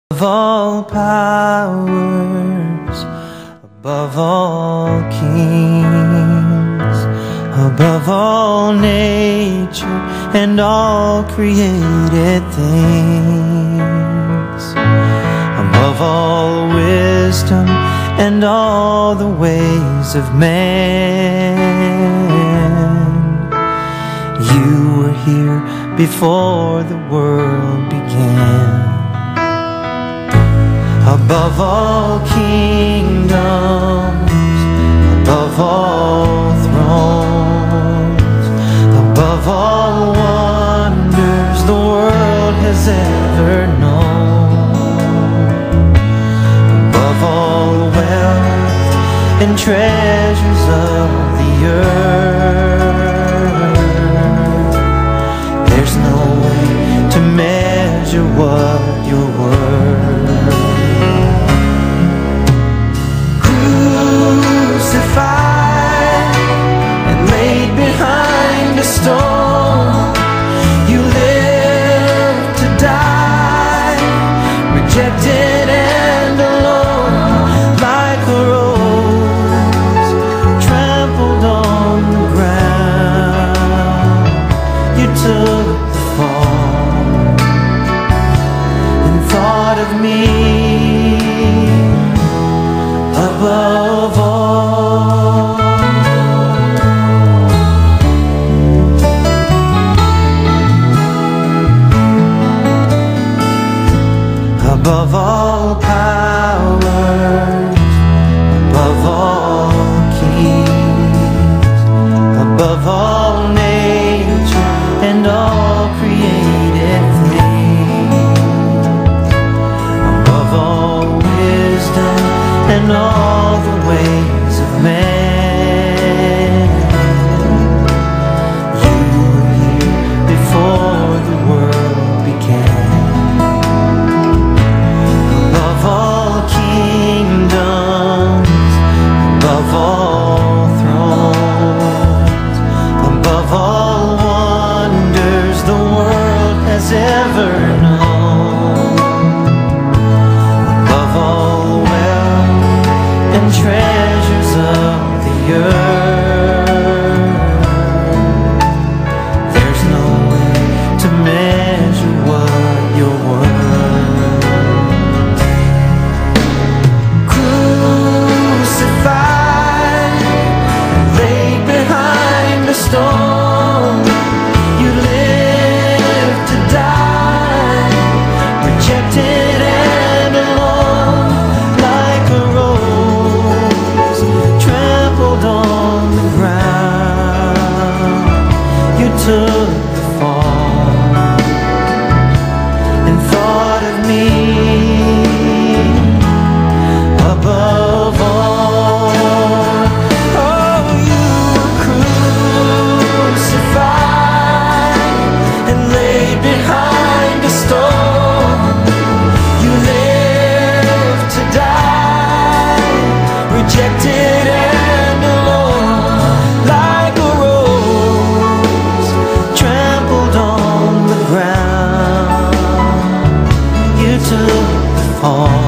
Above all powers, above all kings, above all nature and all created things, above all wisdom and all the ways of man. You were here before the world began. Above all kingdoms, above all thrones, above all wonders the world has ever known, above all wealth and treasures of the earth, there's no way to measure what you're worth. Crucified and laid behind a stone, you lived to die, rejected and alone, like a rose trampled on the ground. You took the fall and thought of me above all. Above all powers, above all kings, above all nature and all created things, above all wisdom and all the ways of man. You were here before the world began. Above all kingdoms, above all thrones, above all wonders the world has ever known, above all wealth and treasures of the earth, there's no way to measure what you're worth. Crucified, laid behind a stone, you lived to die, rejected and alone, like a rose trampled on the ground. You took the fall and thought of me above all. Oh, you were crucified and laid behind a stone. You lived to die, rejected and alone, like a rose trampled on the ground. You took the fall